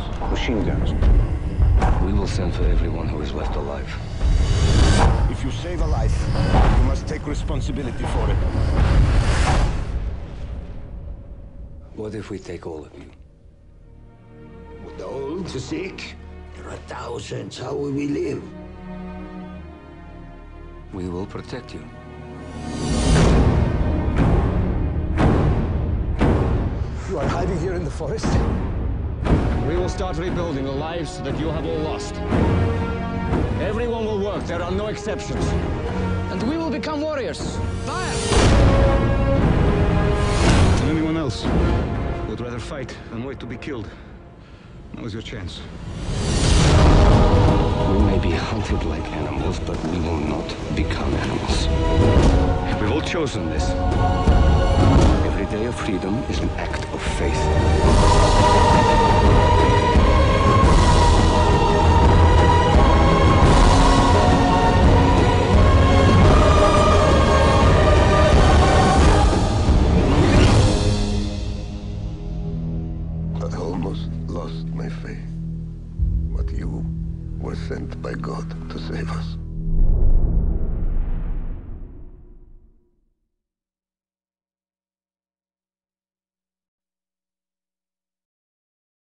machine guns. We will send for everyone who is left alive. If you save a life, you must take responsibility for it. What if we take all of you? With the old, the sick, there are thousands. How will we live? We will protect you. You are hiding here in the forest? We will start rebuilding the lives that you have all lost. Everyone will work, there are no exceptions. And we will become warriors. Fire! Anyone else who would rather fight than wait to be killed? Now is your chance. We may be hunted like animals, but we will not become animals. We've all chosen this. Every day of freedom is an act of faith. I almost lost my faith. But you were sent by God to save us.